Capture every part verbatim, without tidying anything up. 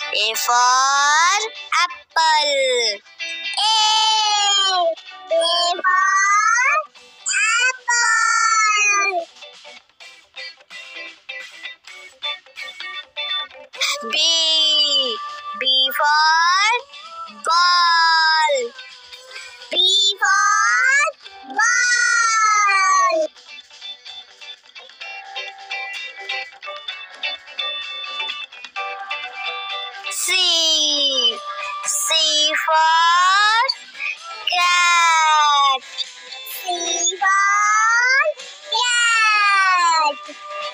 A for apple. A. A for apple. B. B for ball. B for ball. C. C for cat. C for cat.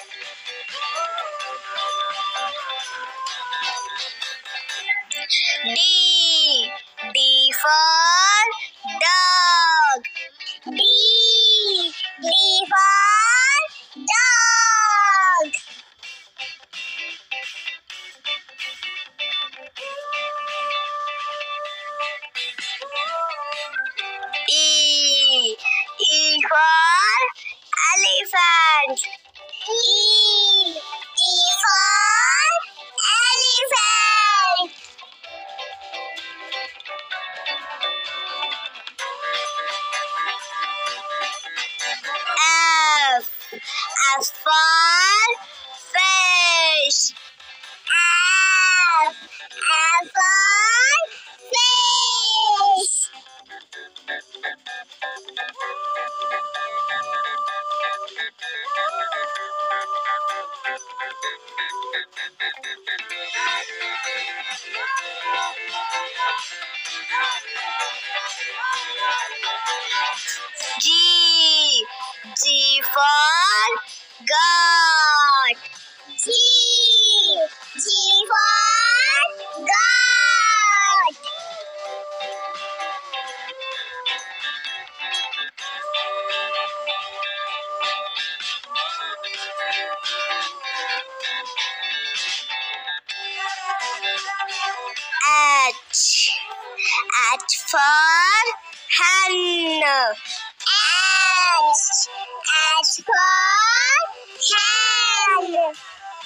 D. D for dog. D. D for dog. E. E for elephant. E. E for elephant. F. F for fish. F. F for fish. G. G for goat. G. G for goat. H. H for hen. H. H for hen.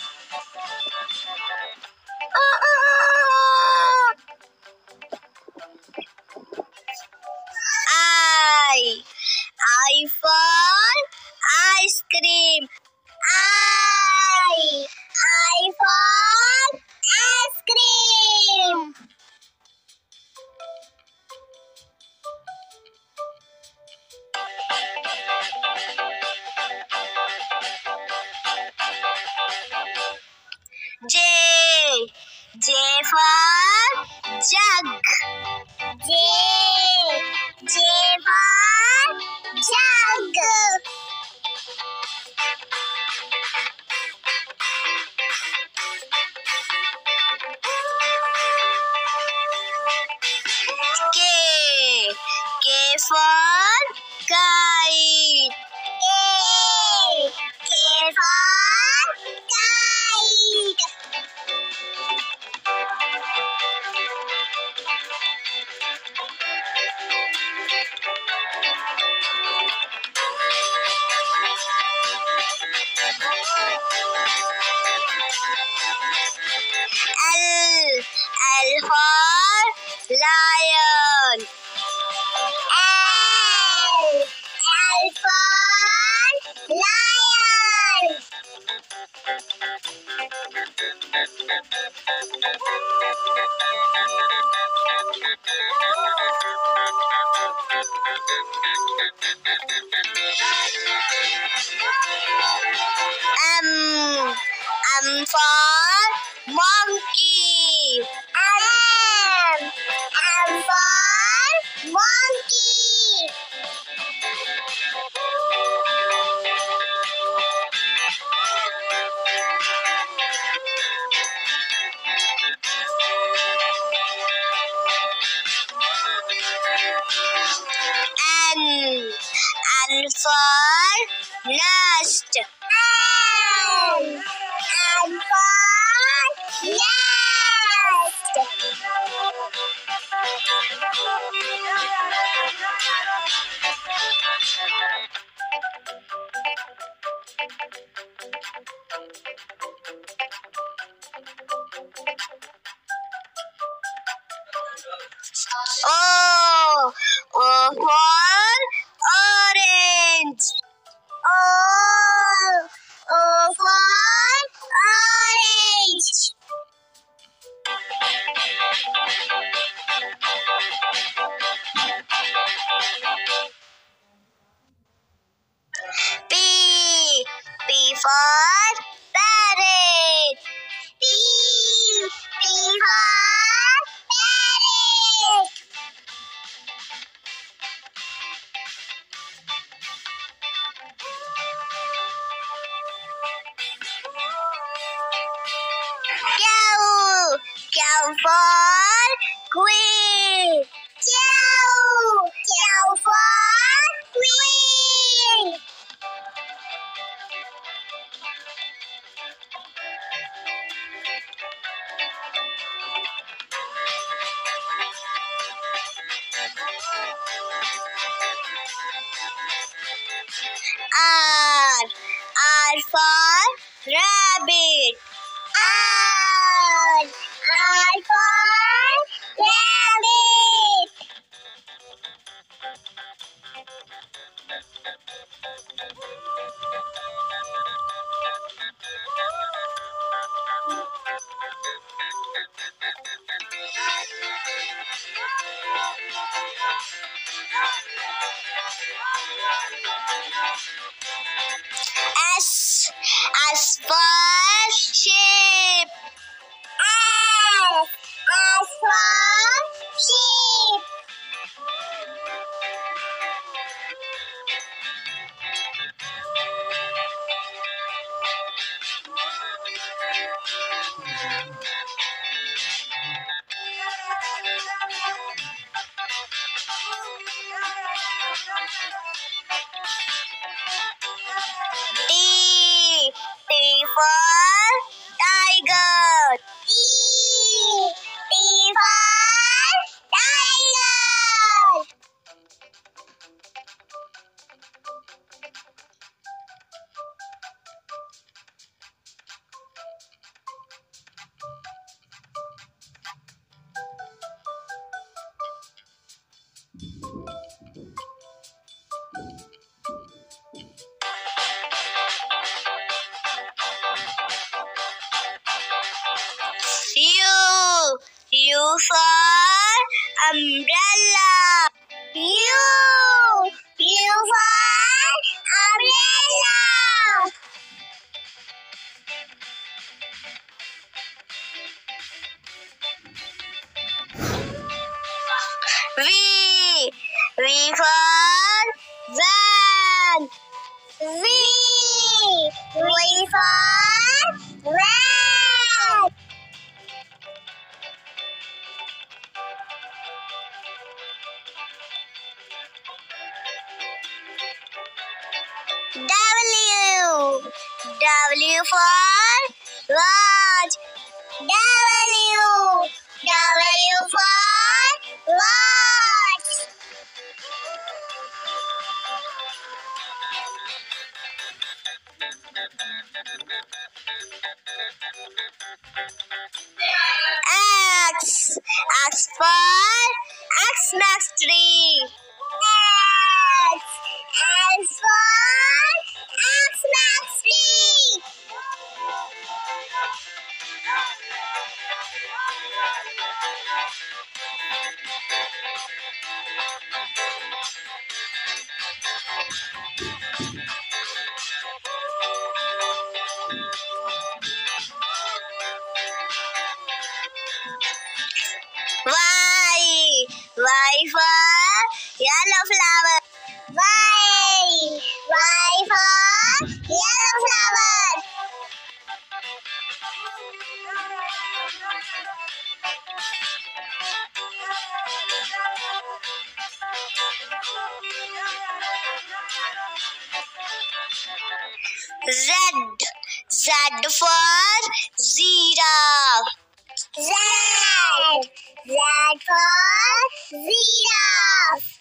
I. I for ice cream. I. I for ice cream. J. J for jug. J. J for jug. K. K for kite. K. K for kite. L. L for lion. L. L for lion. M. M for monkey. M. M for monkey. N. N for nest. N. N for M for queen. Cow. Cow for queen. R. R for rabbit. R. R for rabbit. S. S for sheep. S. S for sheep. T. T for tiger. T. T for tiger. U. U for umbrella. U. U for umbrella. V. V for van. V. V for van. W. W for watch. W. W for watch. X. X for Xmas tree. X. X for Xmas tree. Y. Y for yellow flower. Y. Y for yellow flower. Z. Z for giraffe. Z. Z for giraffe.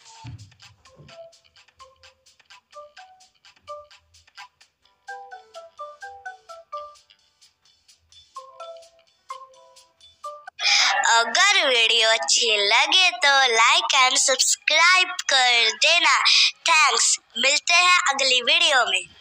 अगर video अच्छी लगे तो like and subscribe कर देना। Thanks. मिलते हैं अगली video में।